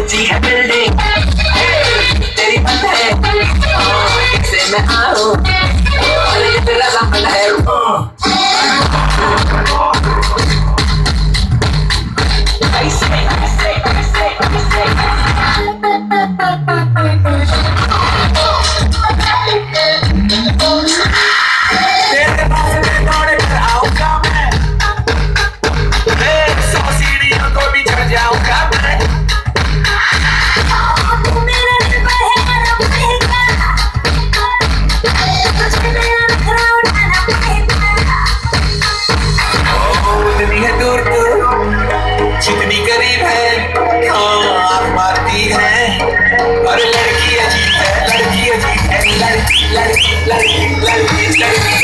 ऊंची है बिल्डिंग, तेरी बंद है कैसे मैं आऊं, तेरा सामना है जितनी करीब है आँख मारती है, और लड़की अजीब है, लड़की अजीब है, लड़की लड़की लड़की लड़की लड़की